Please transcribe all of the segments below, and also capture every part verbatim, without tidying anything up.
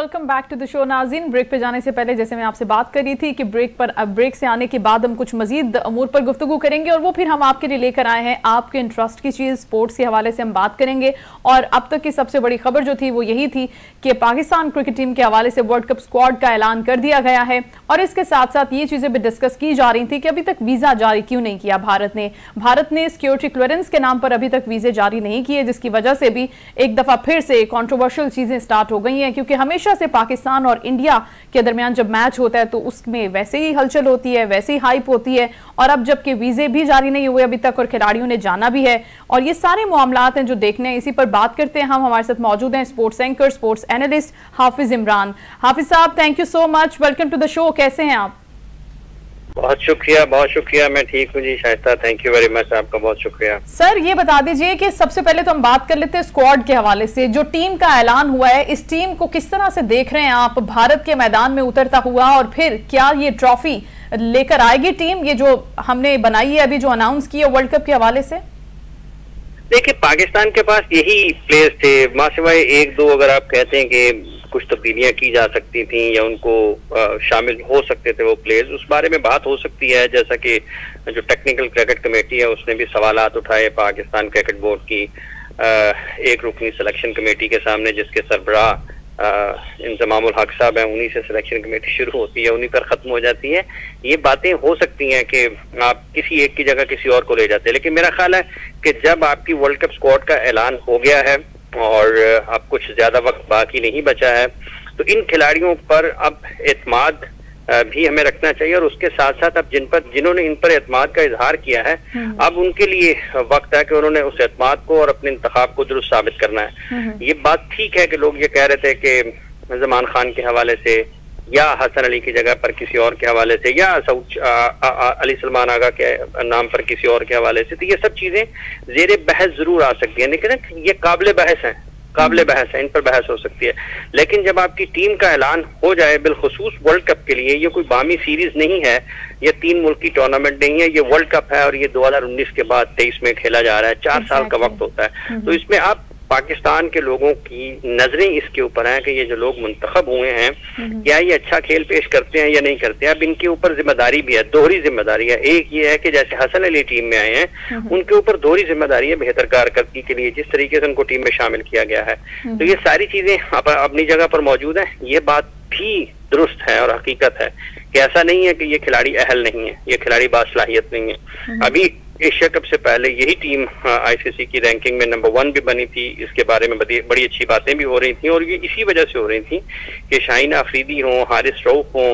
Welcome back to the show. नाज़रीन, ब्रेक पे जाने से पहले जैसे मैं आपसे बात कर रही थी कि ब्रेक पर अब ब्रेक से आने के बाद हम कुछ मजीद अमूर पर गुफ्तगू करेंगे और वो फिर हम आपके लिए लेकर आए हैं आपके इंटरेस्ट की चीज़, स्पोर्ट्स के हवाले से हम बात करेंगे। और अब तक की सबसे बड़ी खबर जो थी वो यही थी कि पाकिस्तान क्रिकेट टीम के हवाले से वर्ल्ड कप स्क्वाड का ऐलान कर दिया गया है और इसके साथ साथ ये चीज़ें भी डिस्कस की जा रही थी कि अभी तक वीज़ा जारी क्यों नहीं किया भारत ने। भारत ने सिक्योरिटी क्लियरेंस के नाम पर अभी तक वीज़े जारी नहीं किए, जिसकी वजह से भी एक दफ़ा फिर से कॉन्ट्रोवर्शियल चीज़ें स्टार्ट हो गई हैं, क्योंकि हमेशा से पाकिस्तान और इंडिया के दरमियान जब मैच होता है तो उसमें वैसे ही हलचल होती है, वैसे ही हाइप होती है। और अब जबकि वीजे भी जारी नहीं हुए अभी तक और खिलाड़ियों ने जाना भी है और ये सारे मामलात हैं जो देखने हैं, इसी पर बात करते हैं हम। हमारे साथ मौजूद हैं sports anchor, sports analyst Hafiz Imran. Hafiz साहब, thank you so much, welcome to the show. कैसे हैं आप? बहुत शुक्रिया, बहुत शुक्रिया। मैं ठीक हूँ जी Shaista, thank you very much, आपका बहुत शुक्रिया। सर, ये बता दीजिए कि सबसे पहले तो हम बात कर लेते हैं स्क्वाड के हवाले से। जो टीम का ऐलान हुआ है, इस टीम को किस तरह से देख रहे हैं आप भारत के मैदान में उतरता हुआ, और फिर क्या ये ट्रॉफी लेकर आएगी टीम, ये जो हमने बनाई है अभी, जो अनाउंस की है वर्ल्ड कप के हवाले से? देखिए, पाकिस्तान के पास यही प्लेयर्स थे, मासिवाय एक दो अगर आप कहते हैं कि कुछ तब्दीलियां की जा सकती थी या उनको आ, शामिल हो सकते थे वो प्लेयर्स, उस बारे में बात हो सकती है। जैसा कि जो टेक्निकल क्रिकेट कमेटी है उसने भी सवालात उठाए पाकिस्तान क्रिकेट बोर्ड की आ, एक रुकनी सिलेक्शन कमेटी के सामने, जिसके सरबराह इंतमामुल हक साहब हैं। उन्हीं से सिलेक्शन कमेटी शुरू होती है, उन्हीं पर खत्म हो जाती है। ये बातें हो सकती हैं कि आप किसी एक की जगह किसी और को ले जाते हैं, लेकिन मेरा ख्याल है कि जब आपकी वर्ल्ड कप स्क्वाड का ऐलान हो गया है और अब कुछ ज्यादा वक्त बाकी नहीं बचा है, तो इन खिलाड़ियों पर अब एतमाद भी हमें रखना चाहिए। और उसके साथ साथ अब जिन पर जिन्होंने इन पर एतमाद का इजहार किया है, अब उनके लिए वक्त है कि उन्होंने उस एतमाद को और अपने इंतखाब को दुरुस्त साबित करना है। ये बात ठीक है कि लोग ये कह रहे थे कि जमान खान के हवाले से या हसन अली की जगह पर किसी और के हवाले से या सऊद अली सलमान आगा के नाम पर किसी और के हवाले से, तो ये सब चीजें जेर बहस जरूर आ सकती है, लेकिन ये काबिल बहस है, काबिल बहस है, इन पर बहस हो सकती है। लेकिन जब आपकी टीम का ऐलान हो जाए, बिलखुसूस वर्ल्ड कप के लिए, ये कोई बामी सीरीज नहीं है, ये तीन मुल्क की टूर्नामेंट नहीं है, ये वर्ल्ड कप है और ये दो हजार उन्नीस के बाद तेईस में खेला जा रहा है, चार साल का वक्त होता है। तो इसमें आप पाकिस्तान के लोगों की नजरें इसके ऊपर हैं कि ये जो लोग मुंतखब हुए हैं, क्या ये अच्छा खेल पेश करते हैं या नहीं करते हैं। अब इनके ऊपर जिम्मेदारी भी है, दोहरी जिम्मेदारी है। एक ये है कि जैसे हसन अली टीम में आए हैं, उनके ऊपर दोहरी जिम्मेदारी है बेहतर कारकर्दगी के लिए, जिस तरीके से उनको टीम में शामिल किया गया है। तो ये सारी चीजें अप, अपनी जगह पर मौजूद है। ये बात भी दुरुस्त है और हकीकत है कि ऐसा नहीं है कि ये खिलाड़ी अहल नहीं है, ये खिलाड़ी बासलाहियत नहीं है। अभी एशिया कप से पहले यही टीम आईसीसी की रैंकिंग में नंबर वन भी बनी थी, इसके बारे में बड़ी बड़ी अच्छी बातें भी हो रही थी। और ये इसी वजह से हो रही थी कि शाहीन अफरीदी हो, हारिस रऊफ हो,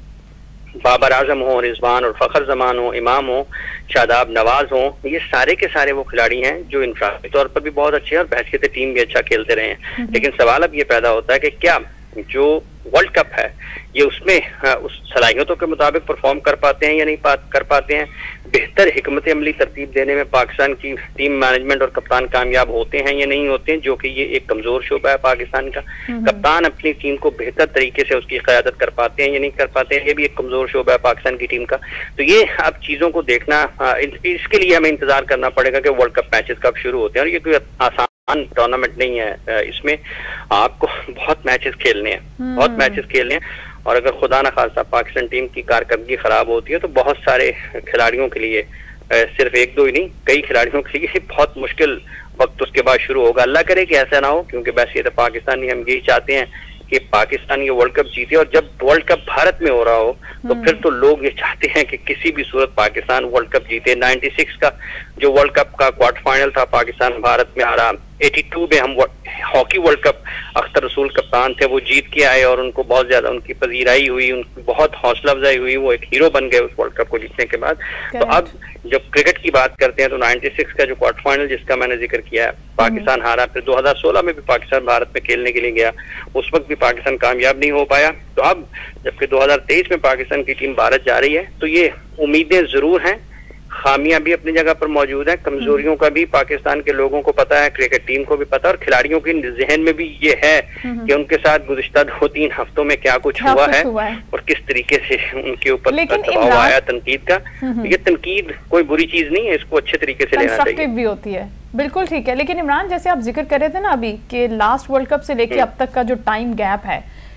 बाबर आजम हो, रिजवान और फखर जमान हो, इमाम हो, शादाब नवाज हो, ये सारे के सारे वो खिलाड़ी हैं जो इंफरादी तौर पर भी बहुत अच्छे हैं और बहसियत टीम भी अच्छा खेलते रहे हैं। लेकिन सवाल अब ये पैदा होता है कि क्या जो वर्ल्ड कप है ये उसमें उस सलाहियतों के मुताबिक परफॉर्म कर पाते हैं या नहीं पा, कर पाते हैं। बेहतर हिकमत अमली तरतीब देने में पाकिस्तान की टीम मैनेजमेंट और कप्तान कामयाब होते हैं या नहीं होते हैं, जो कि ये एक कमजोर शोबा है पाकिस्तान का। कप्तान अपनी टीम को बेहतर तरीके से उसकी क़यादत कर पाते हैं या नहीं कर पाते हैं, ये भी एक कमजोर शोबा है पाकिस्तान की टीम का। तो ये अब चीजों को देखना, इसके लिए हमें इंतजार करना पड़ेगा कि वर्ल्ड कप मैचेस कब शुरू होते हैं। और ये कोई आसान टूर्नामेंट नहीं है, इसमें आपको बहुत मैचेस खेलने हैं, बहुत मैचेस खेलने हैं। और अगर खुदा न खास्ता पाकिस्तान टीम की कारकर्दगी खराब होती है तो बहुत सारे खिलाड़ियों के लिए, सिर्फ एक दो ही नहीं, कई खिलाड़ियों के लिए बहुत मुश्किल वक्त उसके बाद शुरू होगा। अल्लाह करे कि ऐसा ना हो, क्योंकि वैसे तो पाकिस्तानी हम यही चाहते हैं कि पाकिस्तान ये वर्ल्ड कप जीते। और जब वर्ल्ड कप भारत में हो रहा हो तो फिर तो लोग ये चाहते हैं कि किसी भी सूरत पाकिस्तान वर्ल्ड कप जीते। छियानवे का जो वर्ल्ड कप का क्वार्टर फाइनल था, पाकिस्तान भारत में आ रहा, बयासी में हम हॉकी वर्ल्ड कप अख्तर रसूल कप्तान थे, वो जीत के आए और उनको बहुत ज्यादा उनकी पजीराई हुई, उनकी बहुत हौसला अफजाई हुई, वो एक हीरो बन गए उस वर्ल्ड कप को जीतने के बाद। तो अब जब क्रिकेट की बात करते हैं तो छियानवे का जो क्वार्टर फाइनल जिसका मैंने जिक्र किया है, पाकिस्तान हारा। फिर दो हजार सोलह में भी पाकिस्तान भारत में खेलने के लिए गया, उस वक्त भी पाकिस्तान कामयाब नहीं हो पाया। तो अब जबकि दो हजार तेईस में पाकिस्तान की टीम भारत जा रही है, तो ये उम्मीदें जरूर हैं, खामियां भी अपनी जगह पर मौजूद है, कमजोरियों का भी पाकिस्तान के लोगों को पता है, क्रिकेट टीम को भी पता है और खिलाड़ियों के जहन में भी ये है कि उनके साथ गुज़िश्ता दो तीन हफ्तों में क्या कुछ क्या हुआ, कुछ है, हुआ है और किस तरीके से उनके ऊपर दबाव आया तनकीद का। ये तनकीद कोई बुरी चीज नहीं है, इसको अच्छे तरीके से लेना चाहिए, भी होती है। बिल्कुल ठीक है। लेकिन इमरान, जैसे आप जिक्र कर रहे थे ना अभी कि लास्ट वर्ल्ड कप से लेके अब तक का जो टाइम गैप है,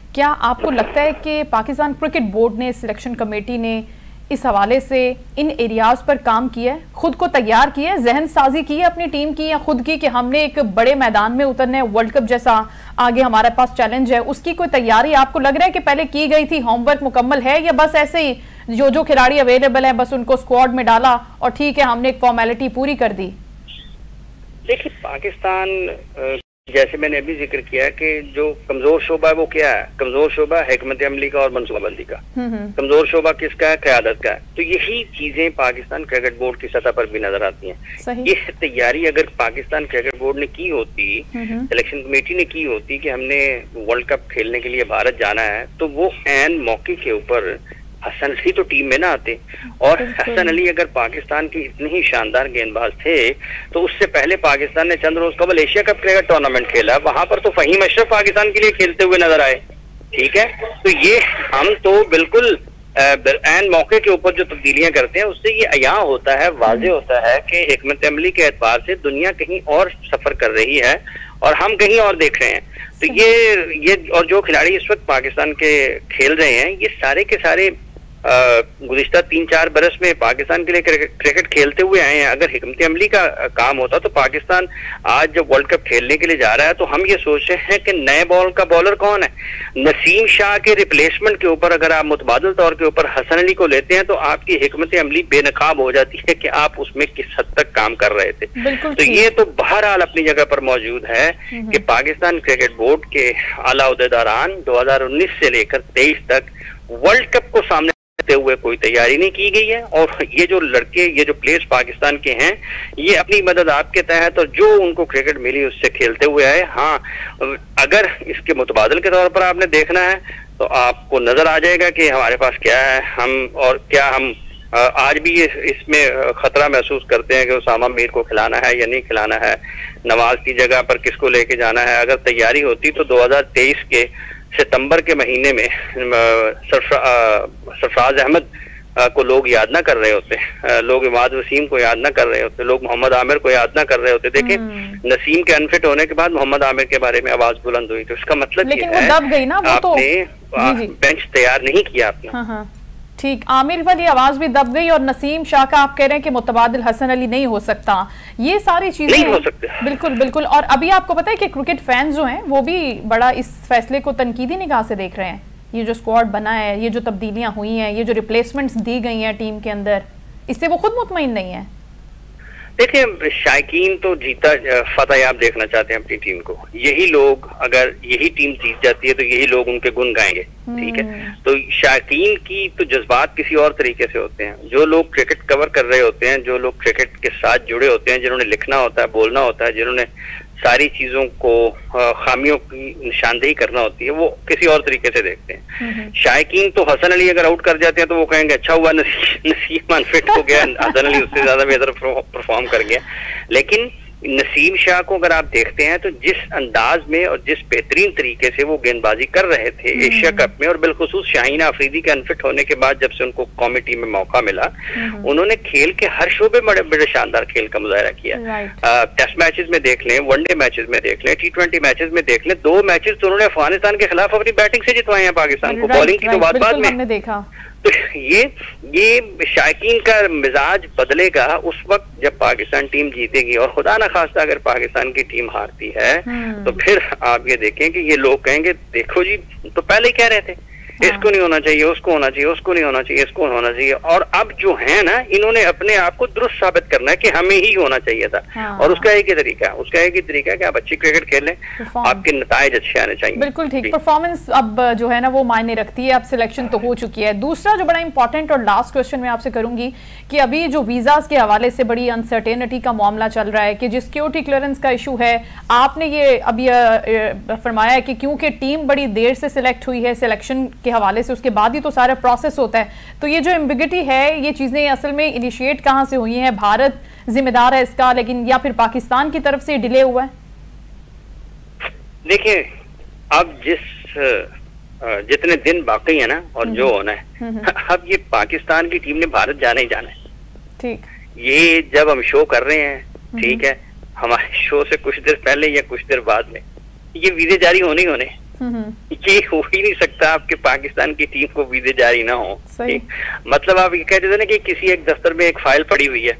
क्या आपको लगता है कि पाकिस्तान क्रिकेट बोर्ड ने, सिलेक्शन कमेटी ने इस हवाले से इन एरियाज पर काम किया है, खुद को तैयार किया है, जहन साजी की है अपनी टीम की, या खुद की कि हमने एक बड़े मैदान में उतरना है, वर्ल्ड कप जैसा आगे हमारे पास चैलेंज है, उसकी कोई तैयारी आपको लग रहा है कि पहले की गई थी, होमवर्क मुकम्मल है, या बस ऐसे ही जो जो खिलाड़ी अवेलेबल है बस उनको स्क्वाड में डाला और ठीक है हमने एक फॉर्मेलिटी पूरी कर दी? देखिए, पाकिस्तान जैसे मैंने अभी जिक्र किया कि जो कमजोर शोबा है वो क्या है? कमजोर शोबा हिकमत अमली का और मनसूबाबंदी का। कमजोर शोबा किसका है? क़यादत का है। तो यही चीजें पाकिस्तान क्रिकेट बोर्ड की सतह पर भी नजर आती हैं। ये तैयारी अगर पाकिस्तान क्रिकेट बोर्ड ने की होती, सिलेक्शन कमेटी ने की होती कि हमने वर्ल्ड कप खेलने के लिए भारत जाना है, तो वो ऐन मौके के ऊपर हसन अली तो टीम में ना आते। और हसन अली अगर पाकिस्तान के इतने ही शानदार गेंदबाज थे तो उससे पहले पाकिस्तान ने चंद रोज कबल एशिया कप क्रिकेट टूर्नामेंट खेला, वहां पर तो फहीम अशरफ पाकिस्तान के लिए खेलते हुए नजर आए। ठीक है, तो ये हम तो बिल्कुल एन मौके के ऊपर जो तब्दीलियां करते हैं उससे ये अया होता है, वाजे होता है कि हिकमत अमली के एतबार से दुनिया कहीं और सफर कर रही है और हम कहीं और देख रहे हैं। तो ये ये और जो खिलाड़ी इस वक्त पाकिस्तान के खेल रहे हैं, ये सारे के सारे गुज़िश्ता तीन चार बरस में पाकिस्तान के लिए क्रिकेट खेलते हुए आए हैं। अगर हिकमत अमली का काम होता तो पाकिस्तान आज जब वर्ल्ड कप खेलने के लिए जा रहा है तो हम ये सोच रहे हैं कि नए बॉल का बॉलर कौन है। नसीम शाह के रिप्लेसमेंट के ऊपर अगर आप मुतबादल तौर के ऊपर हसन अली को लेते हैं तो आपकी हिकमत अमली बेनकाब हो जाती है कि आप उसमें किस हद तक काम कर रहे थे। तो ये तो बहरहाल अपनी जगह पर मौजूद है कि पाकिस्तान क्रिकेट बोर्ड के आला अहदेदारान दो हजार उन्नीस से लेकर तेईस तक वर्ल्ड कप को सामने हुए कोई तैयारी नहीं की गई है। और ये जो लड़के, ये जो प्लेयर्स पाकिस्तान के हैं, ये अपनी मदद आपके तहत और जो उनको क्रिकेट मिली उससे खेलते हुए आए। हाँ, अगर इसके मुतबादल के तौर पर आपने देखना है तो आपको नजर आ जाएगा कि हमारे पास क्या है, हम और क्या हम आज भी इसमें खतरा महसूस करते हैं कि उसामा मीर को खिलाना है या नहीं खिलाना है, नवाज की जगह पर किसको लेके जाना है। अगर तैयारी होती तो दो हजार तेईस के सितंबर के महीने में सरफराज अहमद को लोग याद ना कर रहे होते, लोग इमाद वसीम को याद ना कर रहे होते, लोग मोहम्मद आमिर को याद ना कर रहे होते। देखिए, नसीम के अनफिट होने के बाद मोहम्मद आमिर के बारे में आवाज बुलंद हुई, तो इसका मतलब ये है दब गई ना, वो आपने तो... बेंच तैयार नहीं किया आपने। हाँ हाँ। ठीक, आमिर वाली आवाज भी दब गई और नसीम शाह का आप कह रहे हैं कि मुतबादिल हसन अली नहीं हो सकता। ये सारी चीजें नहीं हो सकते। बिल्कुल बिल्कुल। और अभी आपको पता है कि क्रिकेट फैंस जो हैं वो भी बड़ा इस फैसले को तनकीदी निगाह से देख रहे हैं। ये जो स्क्वाड बना है, ये जो तब्दीलियां हुई हैं, ये जो रिप्लेसमेंट्स दी गई हैं टीम के अंदर, इससे वो खुद मुतमईन नहीं है। देखिए, शायकीन तो जीता फतह आप देखना चाहते हैं अपनी टीम को। यही लोग, अगर यही टीम जीत जाती है तो यही लोग उनके गुण गाएंगे। ठीक है, तो शायकीन की तो जज्बात किसी और तरीके से होते हैं। जो लोग क्रिकेट कवर कर रहे होते हैं, जो लोग क्रिकेट के साथ जुड़े होते हैं, जिन्होंने लिखना होता है, बोलना होता है, जिन्होंने सारी चीजों को खामियों की निशानदेही करना होती है, वो किसी और तरीके से देखते हैं। शायकीन तो हसन अली अगर आउट कर जाते हैं तो वो कहेंगे अच्छा हुआ नसीम अनफिट हो गया, हसन अली उससे ज्यादा बेहतर परफॉर्म कर गया। लेकिन नसीम शाह को अगर आप देखते हैं तो जिस अंदाज में और जिस बेहतरीन तरीके से वो गेंदबाजी कर रहे थे एशिया कप में, और बिलखुसूस शाहीन अफरीदी के अनफिट होने के बाद जब से उनको कौमी टीम में मौका मिला, उन्होंने खेल के हर शोबे बड़े बड़े शानदार खेल का मुजाहरा किया। टेस्ट मैचेस में देख लें, वनडे मैचेस में देख लें, टी ट्वेंटी मैचेस में देख लें, दो मैचेस तो उन्होंने अफगानिस्तान के खिलाफ अपनी बैटिंग से जितवाए हैं पाकिस्तान को। बॉलिंग की तो बात बाद में देखा। तो ये ये शायकीन का मिजाज बदलेगा उस वक्त जब पाकिस्तान टीम जीतेगी। और खुदा ना खास्ता अगर पाकिस्तान की टीम हारती है तो फिर आप ये देखें कि ये लोग कहेंगे देखो जी, तो पहले ही कह रहे थे इसको नहीं होना चाहिए, उसको होना चाहिए, उसको नहीं होना चाहिए, इसको होना चाहिए। और अब जो है ना, इन्होंने अपने आप को दुरुस्त साबित करना है कि हमें ही होना चाहिए था। हाँ। और उसका एक ही तरीका है, उसका एक ही तरीका है कि आप अच्छी क्रिकेट खेलें, आपके नताइज अच्छे आने चाहिए। बिल्कुल ठीक, परफॉर्मेंस अब जो है ना वो मायने रखती है। अब सिलेक्शन तो हो चुकी है। दूसरा जो बड़ा इंपॉर्टेंट और लास्ट क्वेश्चन मैं आपसे करूंगी कि अभी जो वीजाज के हवाले से बड़ी अनसर्टेनिटी का मामला चल रहा है कि जो सिक्योरिटी क्लियरेंस का इशू है, आपने ये अभी फरमाया है कि क्योंकि टीम बड़ी देर से सिलेक्ट हुई है सिलेक्शन के हवाले से, उसके बाद ही तो सारा प्रोसेस होता है, तो ये जो एम्बिगिटी है, ये चीजें असल में इनिशिएट कहां से हुई हैं? भारत जिम्मेदार है इसका, लेकिन या फिर पाकिस्तान की तरफ से डिले हुआ है? देखिए, अब जिस जितने दिन बाकी है ना और जो होना है, अब ये पाकिस्तान की टीम ने भारत जाना ही जाना है। ठीक, ये जब हम शो कर रहे हैं, ठीक है, हमारे शो से कुछ देर पहले या कुछ देर बाद में ये वीजे जारी होने ही होने। ये हो ही नहीं सकता आपके पाकिस्तान की टीम को वीजे जारी ना हो। मतलब आप ये कहते थे ना कि किसी एक दफ्तर में एक फाइल पड़ी हुई है,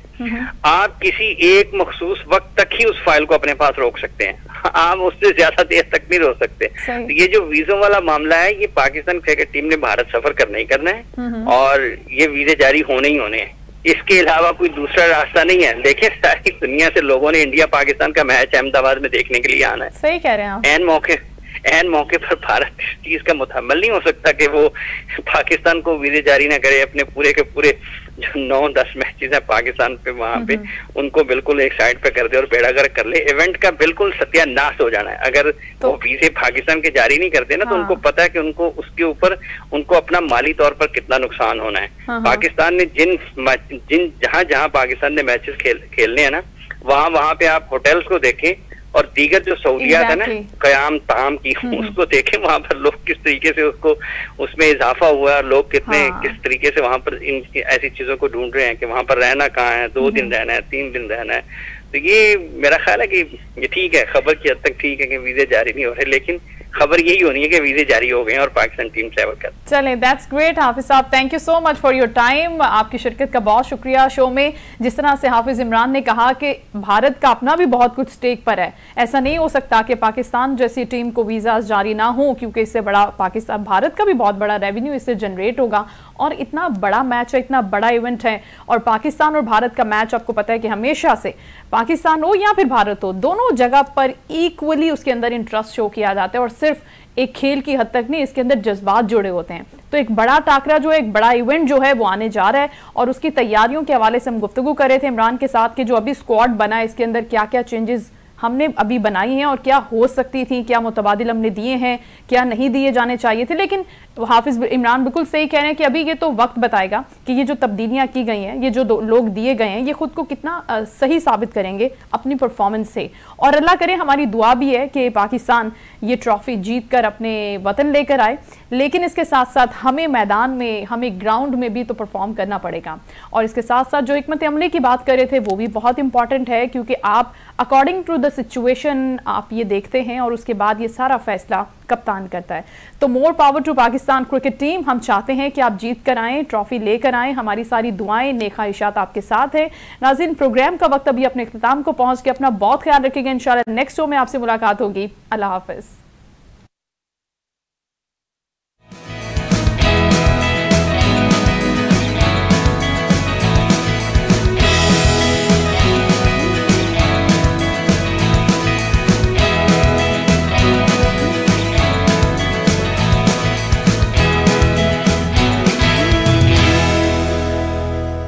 आप किसी एक मखसूस वक्त तक ही उस फाइल को अपने पास रोक सकते हैं, आप उससे ज्यादा देर तक नहीं रोक सकते। तो ये जो वीजों वाला मामला है, ये पाकिस्तान क्रिकेट टीम ने भारत सफर करना ही करना है और ये वीजे जारी होने ही होने हैं। इसके अलावा कोई दूसरा रास्ता नहीं है। देखिए, सारी दुनिया से लोगों ने इंडिया पाकिस्तान का मैच अहमदाबाद में देखने के लिए आना है। सही कह रहे हैं आप। एन मौके एन मौके पर भारत इस चीज का मुतहम्मल नहीं हो सकता कि वो पाकिस्तान को वीजे जारी ना करे। अपने पूरे के पूरे जो नौ दस मैचेस हैं पाकिस्तान पे, वहां पे उनको बिल्कुल एक साइड पे कर दे और बेड़ागर्क कर ले। इवेंट का बिल्कुल सत्यानाश हो जाना है अगर तो, वो वीजे पाकिस्तान के जारी नहीं करते ना। हाँ। तो उनको पता है कि उनको उसके ऊपर उनको अपना माली तौर पर कितना नुकसान होना है। हाँ। पाकिस्तान ने जिन जिन जहां जहां पाकिस्तान ने मैचेस खेल खेलने हैं ना, वहां वहां पे आप होटल्स को देखें और दीगर जो सहूलियात है ना कयाम ताम की, उसको देखें। वहां पर लोग किस तरीके से उसको उसमें इजाफा हुआ है, लोग कितने हाँ। किस तरीके से वहां पर इन ऐसी चीजों को ढूंढ रहे हैं कि वहां पर रहना कहाँ है, दो दिन रहना है, तीन दिन रहना है। तो ये मेरा ख्याल है कि ये ठीक है, खबर की हद तक ठीक है कि वीजे जारी नहीं हो रहे, लेकिन खबर यही होनी है कि वीजे जारी हो गए और पाकिस्तान टीम ट्रैवल कर। चले, दैट्स ग्रेट हाफिज साहब, thank you so much for your time. आपकी शिरकत का बहुत शुक्रिया शो में। जिस तरह से हाफिज इमरान ने कहा कि भारत का अपना भी बहुत कुछ स्टेक पर है, ऐसा नहीं हो सकता कि पाकिस्तान जैसी टीम को वीजा जारी ना हो, क्योंकि इससे बड़ा पाकिस्तान भारत का भी बहुत बड़ा रेवेन्यू इससे जनरेट होगा और इतना बड़ा मैच है, इतना बड़ा इवेंट है। और पाकिस्तान और भारत का मैच आपको पता है कि हमेशा से पाकिस्तान हो या फिर भारत हो, दोनों जगह पर इक्वली उसके अंदर इंटरेस्ट शो किया जाता है और सिर्फ एक खेल की हद तक नहीं, इसके अंदर जज्बात जुड़े होते हैं। तो एक बड़ा टाकरा जो है, एक बड़ा इवेंट जो है वो आने जा रहा है और उसकी तैयारियों के हवाले से हम गुफ्तगू कर रहे थे इमरान के साथ कि जो अभी स्क्वाड बना है इसके अंदर क्या क्या चेंजेस हमने अभी बनाई हैं और क्या हो सकती थी, क्या मुतबादिल हमने दिए हैं, क्या नहीं दिए जाने चाहिए थे। लेकिन हाफिज इमरान बिल्कुल सही कह रहे हैं कि अभी ये तो वक्त बताएगा कि ये जो तब्दीलियां की गई हैं, ये जो लोग दिए गए हैं, ये खुद को कितना आ, सही साबित करेंगे अपनी परफॉर्मेंस से। और अल्लाह करे, हमारी दुआ भी है कि पाकिस्तान ये ट्रॉफी जीत कर अपने वतन लेकर आए, लेकिन इसके साथ साथ हमें मैदान में, हमें ग्राउंड में भी तो परफॉर्म करना पड़ेगा। और इसके साथ साथ जो हिकमत अमली की बात कर रहे थे वो भी बहुत इंपॉर्टेंट है, क्योंकि आप अकॉर्डिंग टू द सिचुएशन आप ये देखते हैं और उसके बाद ये सारा फैसला कप्तान करता है। तो more power to Pakistan cricket team. हम चाहते हैं कि आप जीत कर आएँ, ट्रॉफी लेकर आएँ। हमारी सारी दुआएं, नेक ख्वाहिशात आपके साथ है। नाज़रीन, प्रोग्राम का वक्त अभी अपने इख्तिताम को पहुंच के अपना बहुत ख्याल रखिएगा। इंशाल्लाह नेक्स्ट शो में आपसे मुलाकात होगी। अल्लाह हाफिज।